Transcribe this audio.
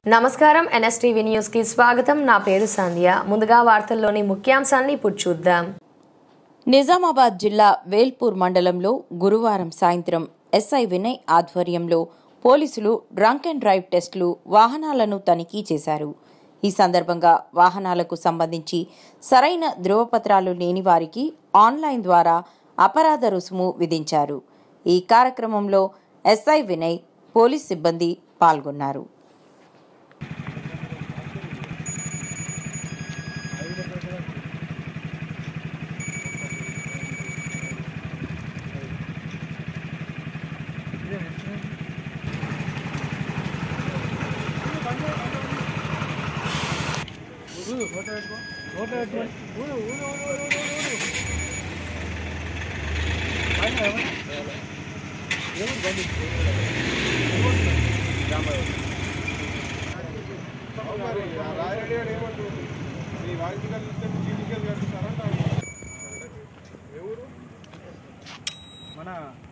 నమస్కారం NSTV news కి స్వాగతం। నా పేరు సంధ్య। ముందుగా వార్తల్లోని ముఖ్యాంశాలను ఇప్పుడు చూద్దాం। నిజామాబాద్ జిల్లా వేల్పూర్ మండలంలో గురువారం సాయంత్రం ఎస్ఐ వినయ్ ఆధ్వర్యంలో పోలీసులు డ్రంక్ అండ్ డ్రైవ్ టెస్టులు వాహనాలను తనిఖీ చేశారు। ఈ సందర్భంగా వాహనాలకు సంబంధించి సరైన ధృవపత్రాలు లేని వారికి ఆన్లైన్ ద్వారా అపరాధ రుసుము విధించారు। ఈ కార్యక్రమంలో ఎస్ఐ వినయ్ పోలీస్ సిబ్బంది పాల్గొన్నారు। మన